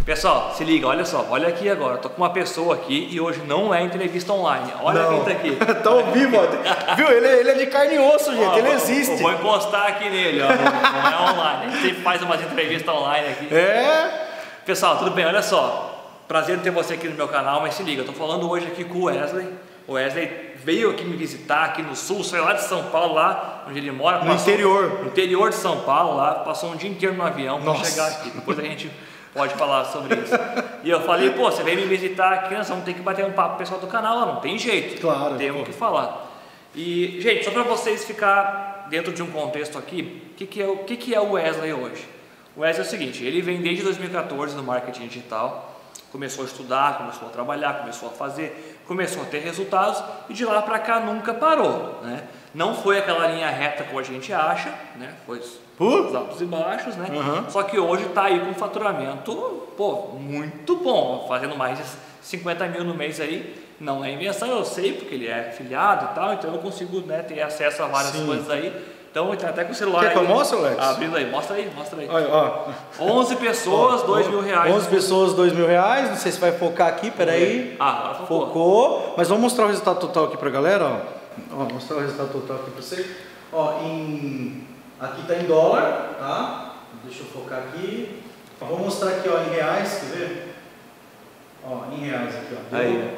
Pessoal, se liga, olha só, olha aqui agora, eu tô com uma pessoa aqui e hoje não é entrevista online. Olha quem tá aqui. Tá ao vivo, ó. Viu? Ele é de carne e osso, gente, Ó, ele existe. Eu vou encostar aqui nele, ó, não é online. A gente sempre faz umas entrevistas online aqui. É. Pessoal, tudo bem? Olha só, prazer em ter você aqui no meu canal, mas se liga, eu tô falando hoje aqui com o Wesley. O Wesley veio aqui me visitar aqui no sul, saiu lá de São Paulo, lá onde ele mora. No interior. No interior de São Paulo, lá, passou um dia inteiro no avião para chegar aqui. Depois a gente pode falar sobre isso. E eu falei, pô, você veio me visitar aqui, nós vamos ter que bater um papo com o pessoal do canal, não tem jeito. Claro. Temos que falar. E, gente, só para vocês ficar dentro de um contexto aqui, o que é o Wesley hoje? O Wesley é o seguinte, ele vem desde 2014 no marketing digital, começou a estudar, começou a trabalhar, começou a fazer, começou a ter resultados e de lá para cá nunca parou, né? Não foi aquela linha reta como a gente acha, né? Foi os altos e baixos, né? Só que hoje está aí com um faturamento, pô, muito bom, fazendo mais de 50 mil no mês aí. Não é invenção, eu sei, porque ele é afiliado e tal, então eu consigo, né, ter acesso a várias coisas aí. Então ele tá até com o celular. Quer que eu mostre, Alex? Abrindo aí, mostra aí. Olha, ó. 11 pessoas, R$2.000. 11 pessoas, R$2.000. Não sei se vai focar aqui, peraí. Ah, focou. Mas vamos mostrar o resultado total aqui pra galera, ó. Mostrar o resultado total aqui pra vocês. Ó, aqui tá em dólar, tá? Deixa eu focar aqui. Vou mostrar aqui, ó, em reais, quer ver? Ó, em reais aqui, ó. Aí.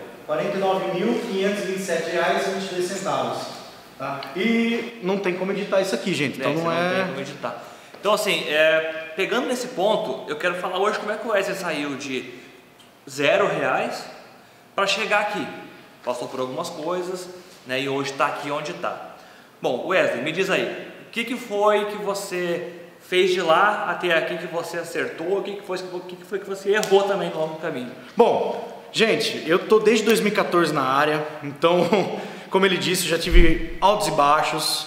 R$49.527,22. Tá? E não tem como editar isso aqui, gente. Então não tem como editar. Então, assim, pegando nesse ponto, eu quero falar hoje como é que o Wesley saiu de R$0 para chegar aqui. Passou por algumas coisas, né? E hoje está aqui onde está. Bom, Wesley, me diz aí, o que foi que você fez de lá até aqui que você acertou? O que foi que você errou também no longo do caminho? Bom, gente, eu tô desde 2014 na área, então, como ele disse, eu já tive altos e baixos.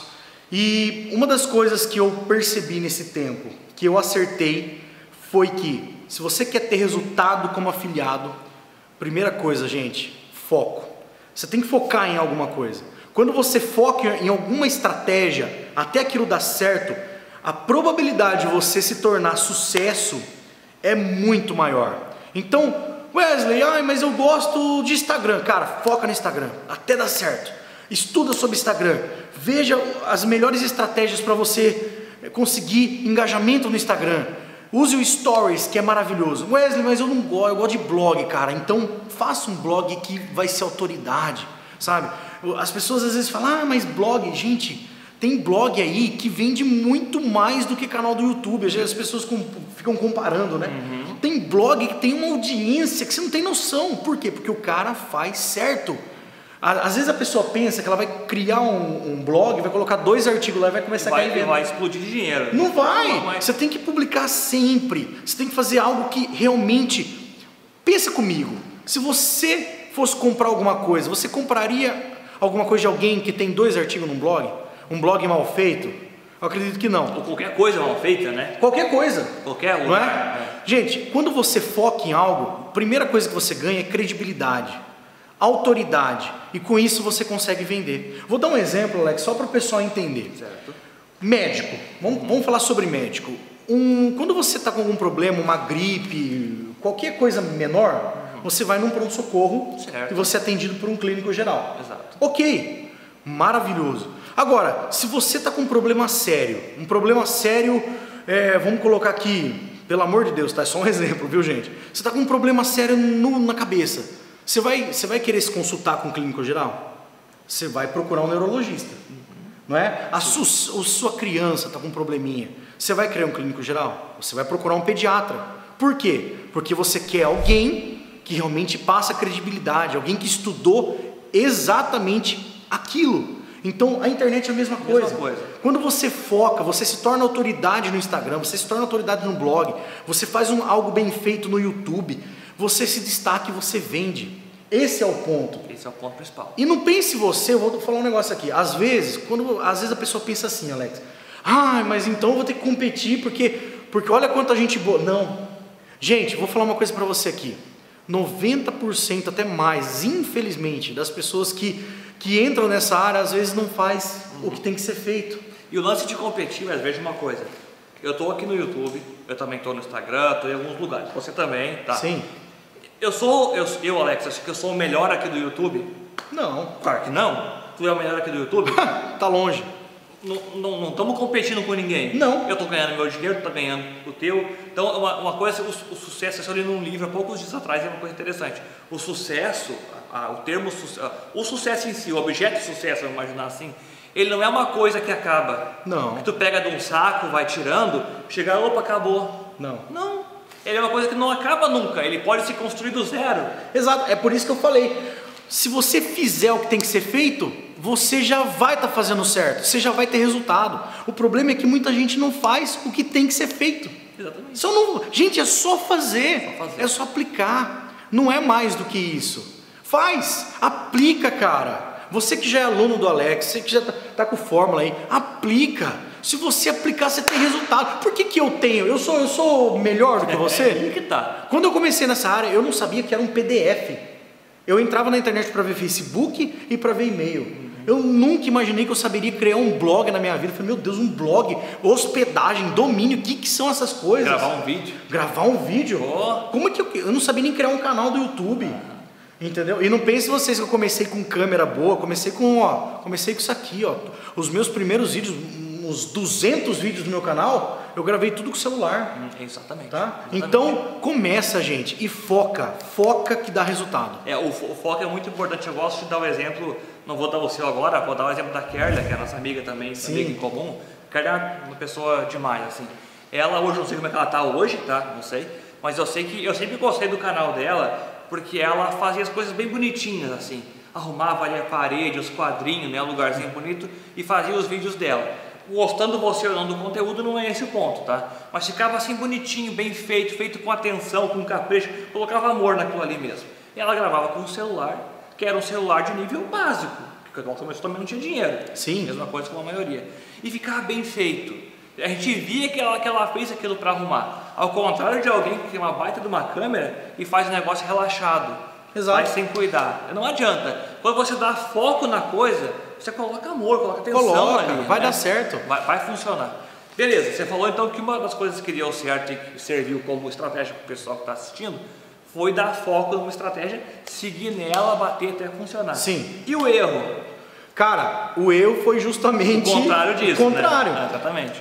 E uma das coisas que eu percebi nesse tempo, que eu acertei, foi que se você quer ter resultado como afiliado, primeira coisa, gente, foco. Você tem que focar em alguma coisa. Quando você foca em alguma estratégia, até aquilo dar certo, a probabilidade de você se tornar sucesso é muito maior. Então, Wesley, mas eu gosto de Instagram. Cara, foca no Instagram, até dar certo. Estuda sobre Instagram, veja as melhores estratégias para você conseguir engajamento no Instagram. Use o Stories, que é maravilhoso. Wesley, mas eu não gosto, eu gosto de blog, cara. Então, faça um blog que vai ser autoridade, sabe? As pessoas às vezes falam, mas blog, gente, tem blog aí que vende muito mais do que canal do YouTube. Às vezes as pessoas ficam comparando, né? Tem blog que tem uma audiência que você não tem noção. Por quê? Porque o cara faz certo. Às vezes a pessoa pensa que ela vai criar um blog, vai colocar 2 artigos lá e vai começar a cair venda. Vai explodir de dinheiro. Não vai. Você tem que publicar sempre. Você tem que fazer algo que realmente... Pensa comigo. Se você fosse comprar alguma coisa, você compraria alguma coisa de alguém que tem 2 artigos num blog? Um blog mal feito? Eu acredito que não. Ou qualquer coisa mal feita, né? Qualquer coisa. Qualquer uma. Não é? Gente, quando você foca em algo, a primeira coisa que você ganha é credibilidade, autoridade. E com isso você consegue vender. Vou dar um exemplo, Alex, só para o pessoal entender. Certo. Médico. Vamos falar sobre médico. Quando você está com algum problema, uma gripe, qualquer coisa menor, você vai num pronto-socorro e você é atendido por um clínico geral. Exato. Ok, maravilhoso. Agora, se você está com um problema sério, vamos colocar aqui, pelo amor de Deus, tá? É só um exemplo, viu, gente? Você está com um problema sério na cabeça. Você vai querer se consultar com um clínico geral? Você vai procurar um neurologista, não é? A sua criança está com um probleminha. Você vai querer um clínico geral? Você vai procurar um pediatra. Por quê? Porque você quer alguém que realmente passa credibilidade, alguém que estudou exatamente aquilo. Então a internet é a mesma coisa. Quando você foca, você se torna autoridade no Instagram, você se torna autoridade no blog, você faz algo bem feito no YouTube, você se destaca e você vende. Esse é o ponto. Esse é o ponto principal. E não pense você, eu vou falar um negócio aqui. Às vezes a pessoa pensa assim, Alex, mas então eu vou ter que competir porque olha quanta gente boa. Não. Gente, vou falar uma coisa para você aqui. 90% até mais, infelizmente, das pessoas que entram nessa área às vezes não faz o que tem que ser feito. E o lance de competir, mas veja uma coisa, eu tô aqui no YouTube, eu também tô no Instagram, tô em alguns lugares. Você também, tá? Sim. Eu, Alex, acho que eu sou o melhor aqui do YouTube? Não. Claro que não. Tu é o melhor aqui do YouTube? Tá longe. Não estamos competindo com ninguém. Não. Eu tô ganhando meu dinheiro, tu tá ganhando o teu. Então, uma coisa, o sucesso, eu li num livro há poucos dias atrás, é uma coisa interessante. O sucesso, o sucesso em si, o objeto de sucesso, vamos imaginar assim, ele não é uma coisa que acaba. Não. Que tu pega de um saco, vai tirando, chega, opa, acabou. Não. Não. Ele é uma coisa que não acaba nunca, ele pode se construir do zero. Exato, é por isso que eu falei. Se você fizer o que tem que ser feito, você já vai estar fazendo certo, você já vai ter resultado. O problema é que muita gente não faz o que tem que ser feito. Exatamente. Gente, é só fazer, é só aplicar. Não é mais do que isso. Faz, aplica, cara. Você que já é aluno do Alex, você que já tá com fórmula aí, aplica. Se você aplicar, você tem resultado. Por que eu tenho? Eu sou melhor do que você? Aí que tá. Quando eu comecei nessa área, eu não sabia que era um PDF. Eu entrava na internet para ver Facebook e para ver e-mail. Eu nunca imaginei que eu saberia criar um blog na minha vida. Eu falei, meu Deus, um blog, hospedagem, domínio, o que são essas coisas? Gravar um vídeo. Gravar um vídeo? Oh. Como é que eu não sabia nem criar um canal do YouTube? Entendeu? E não pense vocês que eu comecei com câmera boa, comecei com isso aqui, ó. Os meus primeiros vídeos, uns 200 vídeos do meu canal, eu gravei tudo com o celular. Exatamente. Tá? Exatamente. Então, começa, gente, e foca que dá resultado. O foco é muito importante. Eu gosto de dar o exemplo, não vou dar o seu agora, vou dar o exemplo da Kerlia, que é a nossa amiga também, amiga em comum. Kerlia é uma pessoa demais, assim. Ela hoje, não sei como é que ela tá hoje, tá? Não sei. Mas eu sei que eu sempre gostei do canal dela, porque ela fazia as coisas bem bonitinhas, assim. Arrumava ali a parede, os quadrinhos, né? Um lugarzinho bonito, e fazia os vídeos dela. Gostando você ou não do conteúdo não é esse o ponto, tá? Mas ficava assim bonitinho, bem feito, feito com atenção, com capricho, colocava amor naquilo ali mesmo. E ela gravava com um celular, que era um celular de nível básico, porque no começo também não tinha dinheiro. Sim. Mesma coisa com a maioria. E ficava bem feito. A gente via que ela fez aquilo para arrumar. Ao contrário de alguém que tem uma baita de uma câmera e faz o negócio relaxado. Exato. Faz sem cuidar. Não adianta. Quando você dá foco na coisa, você coloca amor, coloca atenção ali. Vai dar certo. Vai funcionar. Beleza, você falou então que uma das coisas que deu certo e que serviu como estratégia para o pessoal que está assistindo foi dar foco numa estratégia, seguir nela, bater até funcionar. Sim. E o erro? Cara, o erro foi justamente o contrário disso. O contrário. Né? Exatamente.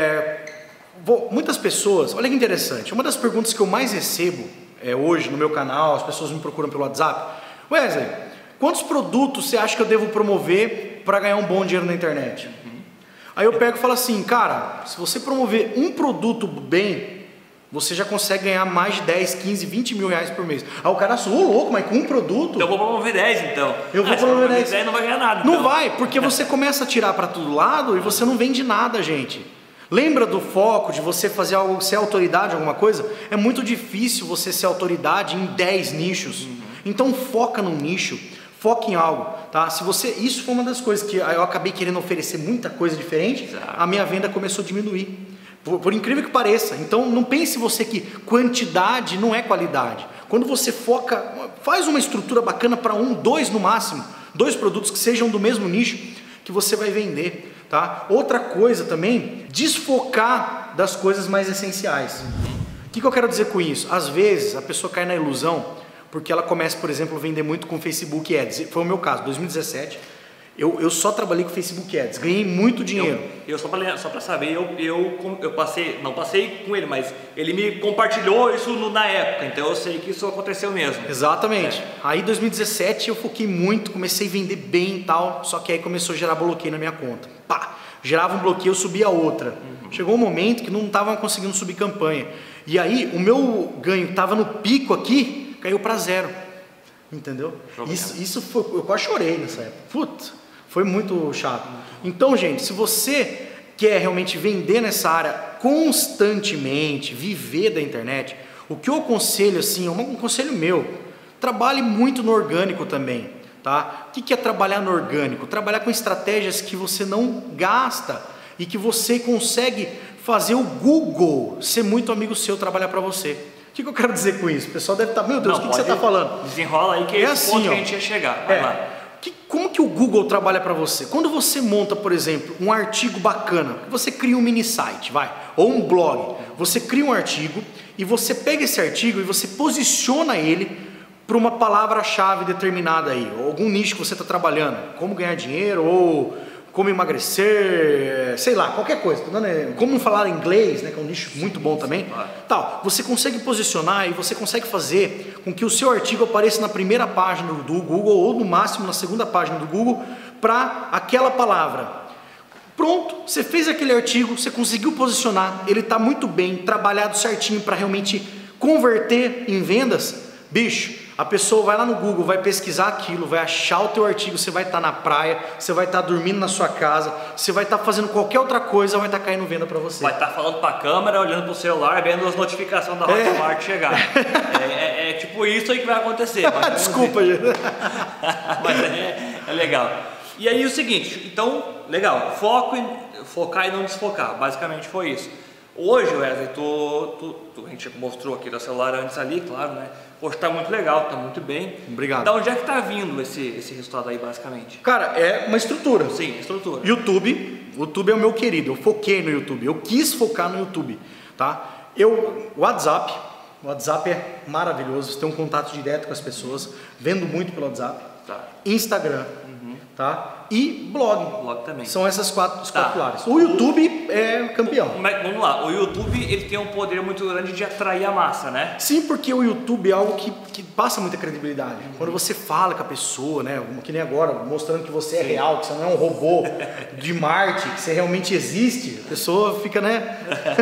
Muitas pessoas, olha que interessante, uma das perguntas que eu mais recebo hoje no meu canal, as pessoas me procuram pelo WhatsApp: Wesley, quantos produtos você acha que eu devo promover para ganhar um bom dinheiro na internet? Aí eu pego e falo assim, cara, se você promover um produto bem, você já consegue ganhar mais de 10, 15, 20 mil reais por mês. Aí o cara assusta, louco, mas com um produto? Então eu vou promover 10 então. Eu vou promover 10 e não vai ganhar nada. Não então. vai, porque você começa a tirar para todo lado e você não vende nada, gente. Lembra do foco de você fazer algo, ser autoridade em alguma coisa? É muito difícil você ser autoridade em 10 nichos. Então foca num nicho, foca em algo, tá? Isso foi uma das coisas que eu acabei querendo oferecer muita coisa diferente. Exato. A minha venda começou a diminuir. Por incrível que pareça. Então não pense você que quantidade não é qualidade. Quando você foca, faz uma estrutura bacana para 1, 2 no máximo, 2 produtos que sejam do mesmo nicho que você vai vender. Tá? Outra coisa também, desfocar das coisas mais essenciais. O que eu quero dizer com isso? Às vezes a pessoa cai na ilusão porque ela começa, por exemplo, a vender muito com Facebook Ads. Foi o meu caso, 2017, eu só trabalhei com Facebook Ads, ganhei muito dinheiro. Eu só para saber, eu passei, não passei com ele, mas ele me compartilhou isso na época, então eu sei que isso aconteceu mesmo. Exatamente. Aí em 2017 eu foquei muito, comecei a vender bem e tal, só que aí começou a gerar bloqueio na minha conta. Pá, gerava um bloqueio, eu subia outra. Chegou um momento que não estava conseguindo subir campanha. E aí o meu ganho estava no pico aqui, caiu para 0. Entendeu? Isso foi, eu quase chorei nessa época. Putz, foi muito chato. Então, gente, se você quer realmente vender nessa área constantemente, viver da internet, o que eu aconselho, assim, é um conselho meu, trabalhe muito no orgânico também, tá? O que é trabalhar no orgânico? Trabalhar com estratégias que você não gasta e que você consegue fazer o Google ser muito amigo seu, trabalhar para você. O que eu quero dizer com isso? O pessoal deve estar, meu Deus, o que você está falando? Desenrola aí que é esse ponto que a gente ia chegar. Vai lá. Como que o Google trabalha para você? Quando você monta, por exemplo, um artigo bacana, você cria um mini site, ou um blog, você cria um artigo e você pega esse artigo e você posiciona ele para uma palavra-chave determinada aí, ou algum nicho que você está trabalhando, como ganhar dinheiro ou como emagrecer, sei lá, qualquer coisa, como falar inglês, né, que é um nicho muito bom também, tal. Você consegue posicionar e você consegue fazer com que o seu artigo apareça na primeira página do Google ou no máximo na segunda página do Google para aquela palavra. Pronto, você fez aquele artigo, você conseguiu posicionar, ele está muito bem trabalhado certinho para realmente converter em vendas. Bicho, a pessoa vai lá no Google, vai pesquisar aquilo, vai achar o teu artigo, você vai estar na praia, você vai estar dormindo na sua casa, você vai estar fazendo qualquer outra coisa, vai estar caindo venda para você. Vai estar falando para a câmera, olhando para o celular, vendo as notificações da Hotmart chegar. É tipo isso aí que vai acontecer. Desculpa, gente. Mas é legal. E aí o seguinte, então, legal, focar e não desfocar, basicamente foi isso. Hoje, Wesley, a gente mostrou aqui do celular antes ali, claro, né? Hoje tá muito legal, tá muito bem. Obrigado. Da onde é que tá vindo esse resultado aí, basicamente? Cara, é uma estrutura. Sim, estrutura. YouTube é o meu querido, eu foquei no YouTube, eu quis focar no YouTube, tá? WhatsApp é maravilhoso, você tem um contato direto com as pessoas, vendo muito pelo WhatsApp. Tá. Instagram, tá? E blog. Blog também. São essas quatro pilares. O YouTube é campeão. Vamos lá, o YouTube ele tem um poder muito grande de atrair a massa, né? Sim, porque o YouTube é algo que passa muita credibilidade. Quando você fala com a pessoa, né? Que nem agora, mostrando que você é real, que você não é um robô de Marte, que você realmente existe, a pessoa fica, né?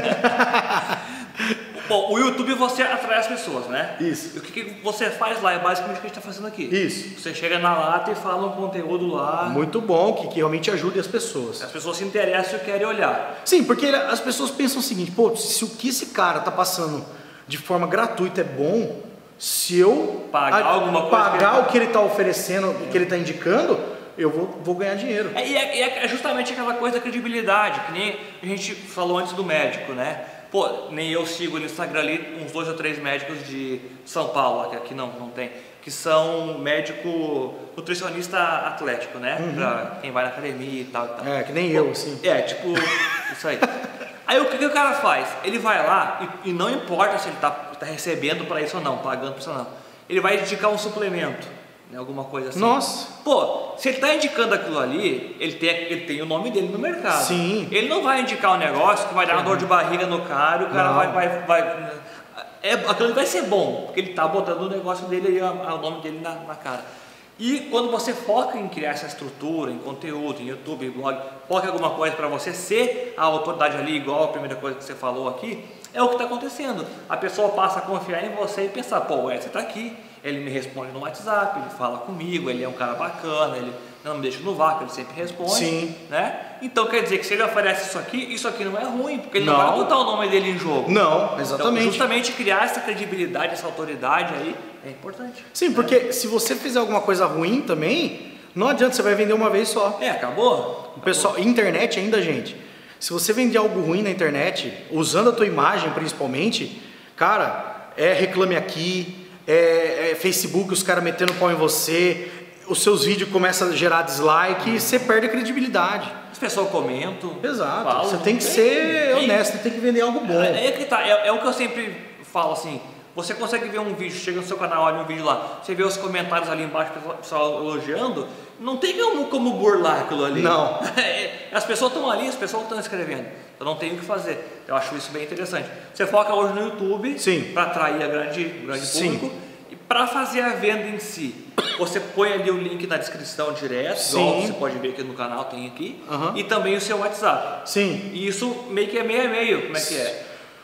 Bom, o YouTube você atrai as pessoas, né? Isso. E o que você faz lá é basicamente o que a gente está fazendo aqui. Isso. Você chega na lata e fala um conteúdo lá. Muito bom, que realmente ajude as pessoas. As pessoas se interessam e querem olhar. Sim, porque as pessoas pensam o seguinte, pô, se o que esse cara tá passando de forma gratuita é bom, se eu pagar o que ele está oferecendo, o que ele está indicando, eu vou ganhar dinheiro. É justamente aquela coisa da credibilidade, que nem a gente falou antes do médico, né? Pô, nem eu sigo no Instagram ali uns 2 ou 3 médicos de São Paulo, que aqui não tem, que são médico nutricionista atlético, né? Pra quem vai na academia e tal e tal. É, que nem eu, assim. Tipo, isso aí. Aí o que o cara faz? Ele vai lá e não importa se ele tá recebendo para isso ou não, pagando para isso ou não. Ele vai indicar um suplemento. Alguma coisa assim. Nossa! Pô, se ele está indicando aquilo ali, ele tem o nome dele no mercado. Sim. Ele não vai indicar um negócio que vai dar uma dor de barriga no cara e o cara vai aquilo vai ser bom, porque ele está botando o negócio dele aí, o nome dele na cara. E quando você foca em criar essa estrutura, em conteúdo, em YouTube, em blog, foca em alguma coisa para você ser a autoridade ali, igual a primeira coisa que você falou aqui, é o que está acontecendo. A pessoa passa a confiar em você e pensar, pô, você está aqui, ele me responde no WhatsApp, ele fala comigo, ele é um cara bacana, ele não me deixa no vácuo, ele sempre responde. Sim. Né? Então quer dizer que se ele oferece isso aqui não é ruim, porque ele não vai botar o nome dele em jogo. Não, exatamente. Então, justamente criar essa credibilidade, essa autoridade aí é importante. Sim, porque se você fizer alguma coisa ruim também, não adianta, você vai vender uma vez só. Acabou. O pessoal, internet ainda, gente, se você vender algo ruim na internet, usando a tua imagem principalmente, cara, Reclame Aqui, Facebook, os caras metendo pau em você, os seus vídeos começam a gerar dislike e você perde a credibilidade. As pessoas comentam. Exato, falam, você tem que ser honesto, tem que vender algo bom. É o que eu sempre falo assim, você consegue ver um vídeo, chega no seu canal, olha um vídeo lá, você vê os comentários ali embaixo, o pessoal elogiando, não tem como burlar aquilo ali. Não. As pessoas estão ali, as pessoas estão escrevendo, eu não tenho o que fazer. Eu acho isso bem interessante. Você foca hoje no YouTube para atrair a grande público e para fazer a venda em si. Você põe ali o link na descrição direto, igual você pode ver aqui no canal, tem aqui, e também o seu WhatsApp. Sim. E isso meio que é meio a meio, como é que é?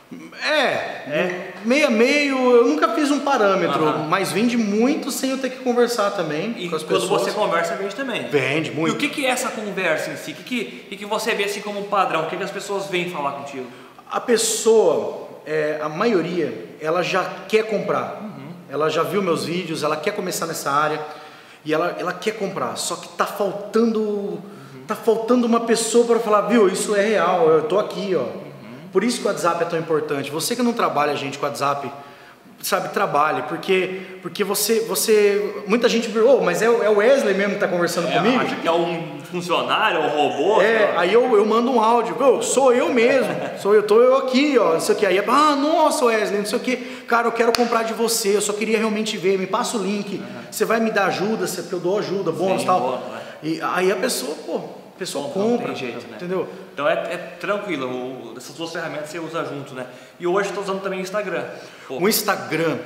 Meio a meio, eu nunca fiz um parâmetro, mas vende muito sem eu ter que conversar também com as pessoas. E quando você conversa, vende também? Vende muito. E o que é essa conversa em si? O que você vê assim como um padrão? O que as pessoas vêm falar contigo? A pessoa, a maioria, ela já quer comprar. Ela já viu meus vídeos, ela quer começar nessa área e ela quer comprar, só que tá faltando uma pessoa para falar, viu, isso é real, eu tô aqui, ó. Por isso que o WhatsApp é tão importante. Você que não trabalha, gente, com o WhatsApp, sabe, trabalhe, porque muita gente pergunta, mas é o Wesley mesmo que está conversando comigo? Acho que é um funcionário, um robô. Aí eu mando um áudio, sou eu mesmo, tô eu aqui, ó, não sei o que, aí, nossa Wesley, não sei o que, cara, eu quero comprar de você, eu só queria realmente ver, me passa o link, você vai me dar ajuda, porque eu dou ajuda, bônus e tal, bom, e aí a pessoa, compra, não tem jeito, né? Entendeu? Então é tranquilo, essas duas ferramentas você usa junto, né? E hoje eu estou usando também o Instagram. O Instagram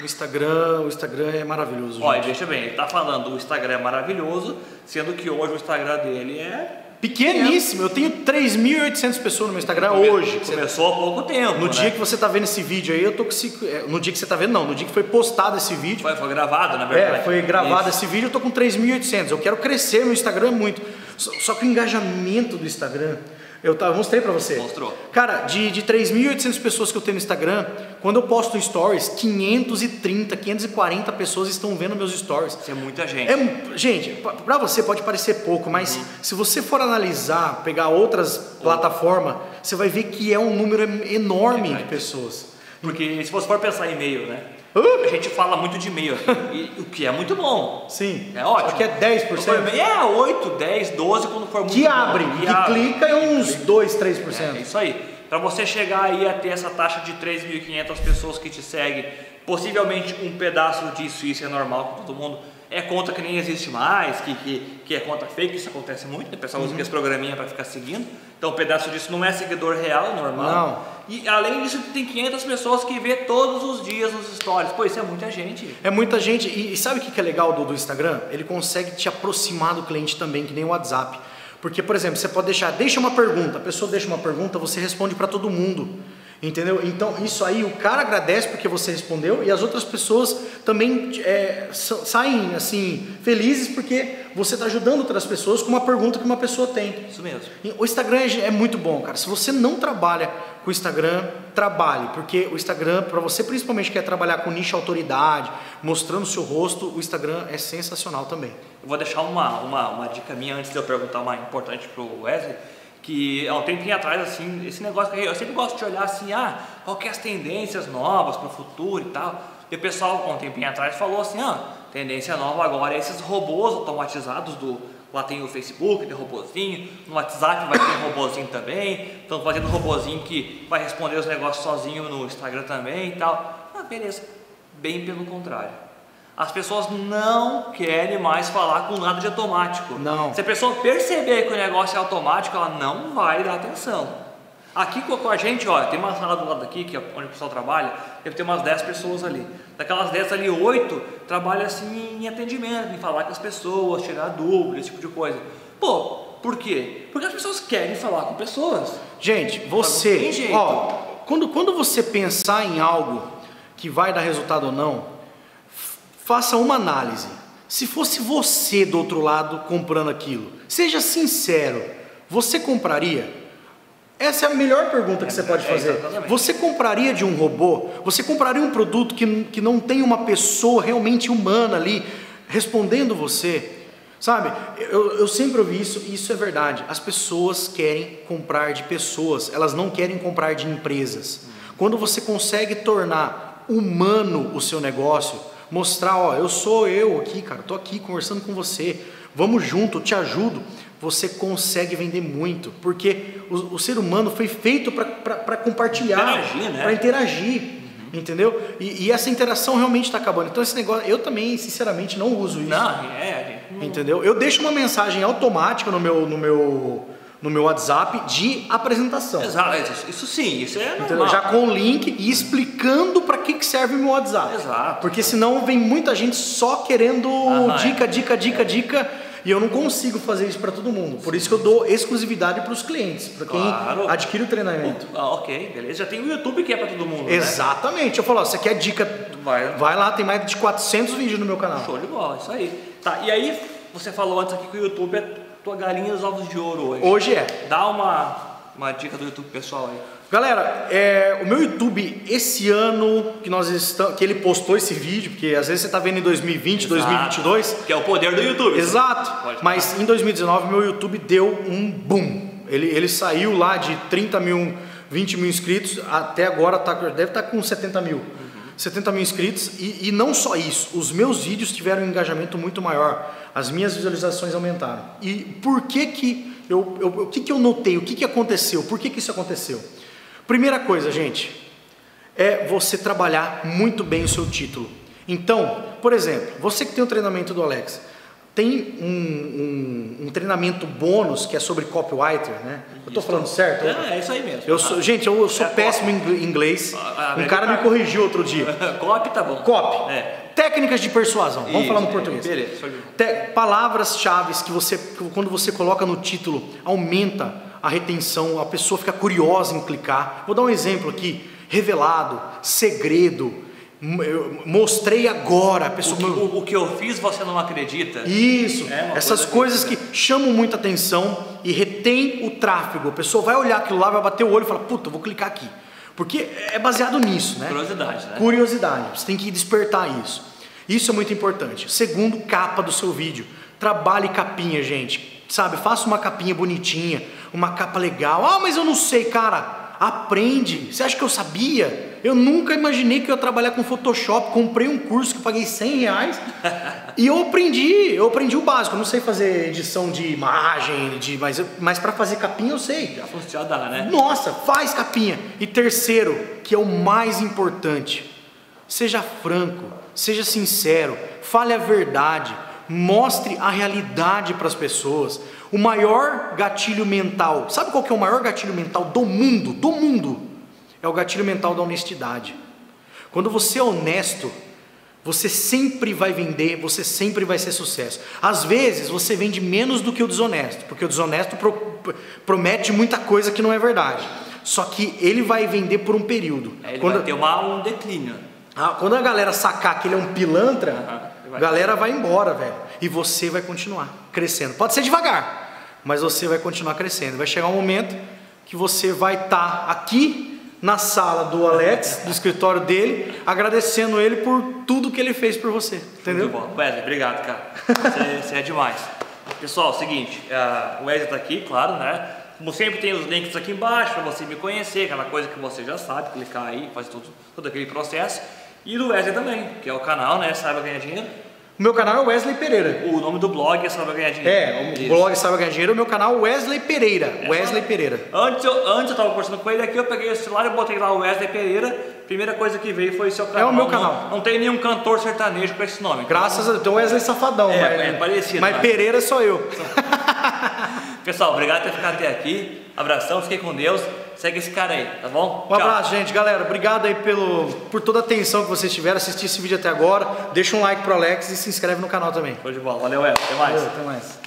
é maravilhoso. Olha, deixa bem, ele tá falando o Instagram é maravilhoso, sendo que hoje o Instagram dele é pequeníssimo. Eu tenho 3.800 pessoas no meu Instagram hoje. Começou há pouco tempo. No dia que você tá vendo esse vídeo aí, eu tô com no dia que você tá vendo, não, no dia que foi postado esse vídeo. Foi gravado, na verdade. Foi gravado esse vídeo, eu tô com 3.800. Eu quero crescer meu Instagram muito. Só que o engajamento do Instagram, eu mostrei pra você. Mostrou. Cara, de 3.800 pessoas que eu tenho no Instagram, quando eu posto stories, 530, 540 pessoas estão vendo meus stories. Isso é muita gente. Gente, pra você pode parecer pouco, mas se você for analisar, pegar outras plataformas, você vai ver que é um número enorme de pessoas. Porque se você for pensar em e-mail, né? A gente fala muito de e-mail aqui, o que é muito bom. Sim. É ótimo. Só que é 10%. 8, 10, 12 quando for muito que bom. Abre, que clica é uns 2, 3%. É isso aí. Para você chegar aí a ter essa taxa de 3.500 pessoas que te seguem, possivelmente um pedaço disso, isso é normal com todo mundo. É conta que nem existe mais, que é conta fake, isso acontece muito, né? O pessoal usa esse programinha para ficar seguindo. Então um pedaço disso não é seguidor real, normal. Não. E além disso tem 500 pessoas que vê todos os dias nos stories. Pô, isso é muita gente. É muita gente. E sabe o que é legal do Instagram? Ele consegue te aproximar do cliente também, que nem o WhatsApp. Porque, por exemplo, você pode deixa uma pergunta, a pessoa deixa uma pergunta, você responde para todo mundo. Entendeu? Então isso aí o cara agradece porque você respondeu e as outras pessoas também saem assim felizes porque você está ajudando outras pessoas com uma pergunta que uma pessoa tem. Isso mesmo. O Instagram é muito bom, cara. Se você não trabalha com o Instagram, trabalhe, porque o Instagram, para você principalmente que quer trabalhar com nicho autoridade, mostrando o seu rosto, o Instagram é sensacional também. Eu vou deixar uma dica minha antes de eu perguntar uma importante pro Wesley. Que há um tempinho atrás, assim, esse negócio que eu sempre gosto de olhar assim, qual que é as tendências novas para o futuro e tal. E o pessoal, há um tempinho atrás, falou assim, tendência nova agora é esses robôs automatizados lá tem o Facebook, tem robozinho, no WhatsApp vai ter robozinho também, estão fazendo robozinho que vai responder os negócios sozinho no Instagram também e tal. Beleza, bem pelo contrário. As pessoas não querem mais falar com nada de automático. Não. Se a pessoa perceber que o negócio é automático, ela não vai dar atenção. Aqui com a gente, olha, tem uma sala do lado aqui, que é onde o pessoal trabalha, deve ter umas 10 pessoas ali. Daquelas 10 ali, 8 trabalham assim em atendimento, em falar com as pessoas, tirar dúvidas, esse tipo de coisa. Pô, por quê? Porque as pessoas querem falar com pessoas. Gente, você, quando você pensar em algo que vai dar resultado ou não, faça uma análise. Se fosse você do outro lado comprando aquilo, seja sincero, você compraria? Essa é a melhor pergunta que você pode fazer. Você compraria de um robô? Você compraria um produto que não tem uma pessoa realmente humana ali respondendo você? Sabe, eu sempre ouvi isso e isso é verdade. As pessoas querem comprar de pessoas, elas não querem comprar de empresas. Quando você consegue tornar humano o seu negócio, mostrar, eu sou eu aqui, cara, tô aqui conversando com você, vamos junto, eu te ajudo, você consegue vender muito, porque o ser humano foi feito para compartilhar, para interagir, entendeu? E essa interação realmente está acabando. Então esse negócio, eu também sinceramente não uso isso. Entendeu? Eu deixo uma mensagem automática no meu WhatsApp de apresentação. Exato, isso sim, isso é normal. Já com o link e explicando para que serve o meu WhatsApp. Exato. Porque senão vem muita gente só querendo dica, e eu não consigo fazer isso para todo mundo. Por isso que eu dou exclusividade para os clientes, para quem adquire o treinamento. Ok, beleza. Já tem o YouTube que é para todo mundo. Exatamente. Né? Eu falo, você quer dica? Vai lá, tem mais de 400 vídeos no meu canal. Show de bola, isso aí. Tá, e aí você falou antes aqui que o YouTube é tua galinha dos ovos de ouro hoje. Hoje é. Dá uma dica do YouTube pessoal aí. Galera, o meu YouTube, esse ano que ele postou esse vídeo, porque às vezes você está vendo em 2020, 2022. Que é o poder do YouTube. Exato. Mas em 2019 meu YouTube deu um boom. Ele saiu lá de 30 mil, 20 mil inscritos, até agora deve estar com 70 mil. 70 mil inscritos e não só isso, os meus vídeos tiveram um engajamento muito maior, as minhas visualizações aumentaram. E por que o que eu notei, o que aconteceu, por que isso aconteceu? Primeira coisa, gente, é você trabalhar muito bem o seu título. Então, por exemplo, você que tem o treinamento do Alex, tem um treinamento bônus que é sobre copywriter, né? Eu tô falando certo? É isso aí mesmo. Gente, eu sou péssimo em inglês. Um cara me corrigiu outro dia. Copy tá bom. Copy. Técnicas de persuasão. Vamos falar no português. Beleza. Palavras-chave que quando você coloca no título, aumenta a retenção, a pessoa fica curiosa em clicar. Vou dar um exemplo aqui. Revelado, segredo, mostrei agora. A pessoa... o que eu fiz você não acredita. Isso, essas coisas que chamam muita atenção e retém o tráfego. A pessoa vai olhar aquilo lá, vai bater o olho e fala, puta, eu vou clicar aqui. Porque é baseado nisso, né? Curiosidade, né? Curiosidade, você tem que despertar isso. Isso é muito importante. Segundo, capa do seu vídeo. Trabalhe capinha, gente. Sabe, faça uma capinha bonitinha, uma capa legal. Ah, mas eu não sei, cara. Aprende. Você acha que eu sabia? Eu nunca imaginei que eu ia trabalhar com Photoshop. Comprei um curso que eu paguei R$100 e eu aprendi o básico. Eu não sei fazer edição de imagem, mas para fazer capinha eu sei. Já dá, né? Nossa, faz capinha. E terceiro, que é o mais importante, seja franco, seja sincero, fale a verdade, mostre a realidade para as pessoas. O maior gatilho mental, sabe qual que é o maior gatilho mental do mundo? Do mundo! É o gatilho mental da honestidade. Quando você é honesto, você sempre vai vender, você sempre vai ser sucesso. Às vezes você vende menos do que o desonesto, porque o desonesto promete muita coisa que não é verdade. Só que ele vai vender por um período. Ele vai ter um declínio. Quando a galera sacar que ele é um pilantra, a galera vai embora, velho. E você vai continuar crescendo. Pode ser devagar, mas você vai continuar crescendo. Vai chegar um momento que você vai estar aqui na sala do Alex, do escritório dele, agradecendo ele por tudo que ele fez por você. Entendeu? Muito bom. Wesley, obrigado, cara. Você é demais. Pessoal, é o seguinte, o Wesley está aqui, claro, né? Como sempre, tem os links aqui embaixo para você me conhecer, aquela coisa que você já sabe, clicar aí, faz todo aquele processo. E do Wesley também, que é o canal, né? Saiba Ganhar Dinheiro. O meu canal é Wesley Pereira. O nome do blog é Saiba Ganhar Dinheiro. O blog Saiba Ganhar Dinheiro, o meu canal é Wesley Pereira. Wesley Pereira. Antes eu estava conversando com ele aqui, eu peguei o celular e botei lá o Wesley Pereira. Primeira coisa que veio foi o seu canal. É o meu canal. Não tem nenhum cantor sertanejo com esse nome. Graças a Deus. Então Wesley Safadão. Parecido. Mas Pereira sou eu. Pessoal, obrigado por ter ficado até aqui. Abração, fiquem com Deus. Segue esse cara aí, tá bom? Um abraço, gente. Galera, obrigado aí por toda a atenção que vocês tiveram, assistir esse vídeo até agora. Deixa um like pro Alex e se inscreve no canal também. Show de bola. Valeu, Wesley. Até mais. Até mais.